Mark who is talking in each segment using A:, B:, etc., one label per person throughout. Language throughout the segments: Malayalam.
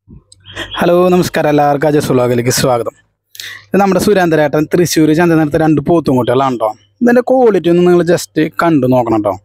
A: ഹലോ നമസ്കാരം, എല്ലാവർക്കും അജസ് വ്ളോഗിലേക്ക് സ്വാഗതം. ഇത് നമ്മുടെ സുരേന്ദ്രേട്ടൻ തൃശ്ശൂർ ചന്തനടുത്ത് 2 പോത്തുംകുട്ടികളാണ് കേട്ടോ. ഇതിൻ്റെ ക്വാളിറ്റി ഒന്ന് നിങ്ങൾ ജസ്റ്റ് കണ്ടു നോക്കണം കേട്ടോ.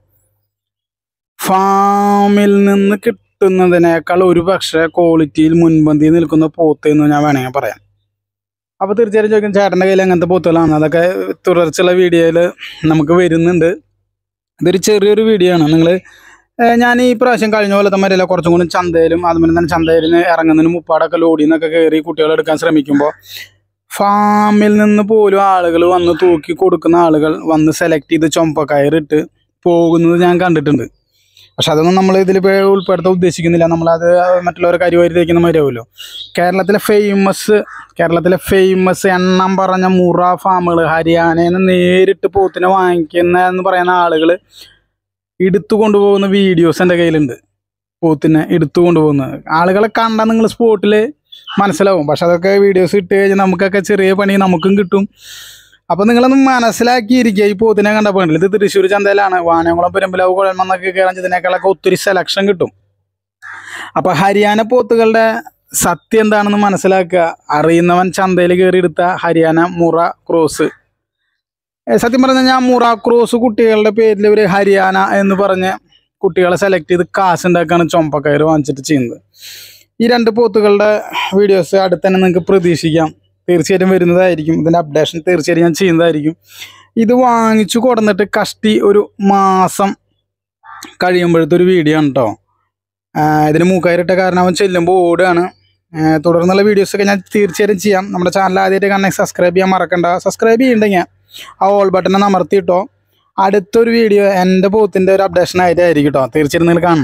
A: ഫാമിൽ നിന്ന് കിട്ടുന്നതിനേക്കാൾ ഒരു പക്ഷേ ക്വാളിറ്റിയിൽ മുൻപന്തിയിൽ നിൽക്കുന്ന പോത്ത് എന്ന് ഞാൻ വേണമെങ്കിൽ പറയാം. അപ്പോൾ തീർച്ചയായും ചോദിക്കും, ചേട്ടൻ്റെ കയ്യിൽ എങ്ങനത്തെ പോത്തുകളാണ്? അതൊക്കെ തുടർച്ചയുള്ള വീഡിയോയിൽ നമുക്ക് വരുന്നുണ്ട്. ഇതൊരു ചെറിയൊരു വീഡിയോ ആണ്. ഞാൻ ഈ പ്രാവശ്യം കഴിഞ്ഞ പോലെ തന്നെ കുറച്ചും കൂടി ചന്തയിലും അതുപോലെ തന്നെ ചന്തയിൽ ഇറങ്ങുന്നതിന് മുപ്പാടൊക്കെ ലോഡിൽ നിന്നൊക്കെ കയറി കുട്ടികളെടുക്കാൻ ശ്രമിക്കുമ്പോൾ ഫാമിൽ നിന്ന് പോലും ആളുകൾ വന്ന് തൂക്കി കൊടുക്കുന്ന ആളുകൾ വന്ന് സെലക്ട് ചെയ്ത് ചുമപ്പക്കയറിട്ട് പോകുന്നത് ഞാൻ കണ്ടിട്ടുണ്ട്. പക്ഷെ അതൊന്നും നമ്മൾ ഇതിൽ ഉൾപ്പെടുത്താൻ ഉദ്ദേശിക്കുന്നില്ല. നമ്മളത് മറ്റുള്ളവർ കരിവാരി തേക്കുന്ന മതിയാവുമല്ലോ. കേരളത്തിലെ ഫേമസ് എണ്ണം പറഞ്ഞ മുറ ഫാമുകൾ, ഹരിയാനയിൽ നിന്ന് നേരിട്ട് പോത്തിനെ വാങ്ങിക്കുന്ന എന്ന് പറയുന്ന ആളുകൾ എടുത്തു കൊണ്ടുപോകുന്ന വീഡിയോസ് എൻ്റെ കയ്യിലുണ്ട്. പോത്തിനെ എടുത്തു കൊണ്ടുപോകുന്നത് ആളുകളെ കണ്ടാൽ നിങ്ങൾ സ്പോട്ടിൽ മനസ്സിലാവും. പക്ഷെ അതൊക്കെ വീഡിയോസ് ഇട്ട് കഴിഞ്ഞാൽ നമുക്കൊക്കെ ചെറിയ പണി നമുക്കും കിട്ടും. അപ്പോൾ നിങ്ങളൊന്ന് മനസ്സിലാക്കിയിരിക്കുക. ഈ പോത്തിനെ കണ്ടപ്പോൾ ഇത് തൃശ്ശൂർ ചന്തയിലാണ്. വാനകുളം, പെരുമ്പലാവ്, കുഴൽമന്നൊക്കെ കയറാൻ ഇതിനേക്കാളൊക്കെ ഒത്തിരി സെലക്ഷൻ കിട്ടും. അപ്പോൾ ഹരിയാന പോത്തുകളുടെ സത്യം എന്താണെന്ന് മനസ്സിലാക്കുക. അറിയുന്നവൻ ചന്തയിൽ കയറി എടുത്ത ഹരിയാന മുറ ക്രോസ്. സത്യം പറഞ്ഞാൽ ഞാൻ മുറ ക്രോസ് കുട്ടികളുടെ പേരിൽ ഒരു ഹരിയാന എന്ന് പറഞ്ഞ് കുട്ടികളെ സെലക്ട് ചെയ്ത് കാശ് ഉണ്ടാക്കാണ് ചുമപ്പക്കയർ വാങ്ങിച്ചിട്ട് ചെയ്യുന്നത്. ഈ 2 പോത്തുകളുടെ വീഡിയോസ് അടുത്ത് തന്നെ നിങ്ങൾക്ക് പ്രതീക്ഷിക്കാം. തീർച്ചയായിട്ടും വരുന്നതായിരിക്കും. ഇതിൻ്റെ അപ്ഡേഷൻ തീർച്ചയായിട്ടും ഞാൻ ചെയ്യുന്നതായിരിക്കും. ഇത് വാങ്ങിച്ചു കൊടുന്നിട്ട് കഷ്ടി ഒരു മാസം കഴിയുമ്പോഴത്തെ ഒരു വീഡിയോ ആണ് കേട്ടോ. ഇതിന് മൂക്കയറിട്ട കാരണം അവൻ ചെല്ലുമ്പോൾ ഓടുകയാണ്. തുടർന്നുള്ള വീഡിയോസൊക്കെ ഞാൻ തീർച്ചയായിട്ടും ചെയ്യാം. നമ്മുടെ ചാനൽ ആദ്യമായിട്ട് കാണണമെങ്കിൽ സബ്സ്ക്രൈബ് ചെയ്യാൻ മറക്കണ്ട. സബ്സ്ക്രൈബ് ചെയ്യണ്ടെങ്കിൽ ആ ഓൾ ബട്ടൺ അമർത്തിയിട്ടോ. അടുത്തൊരു വീഡിയോ എൻ്റെ പോത്തിൻ്റെ ഒരു അപ്ഡേഷൻ ആയിട്ടായിരിക്കും കേട്ടോ. തീർച്ചയായിട്ടും നിങ്ങൾ കാണണം.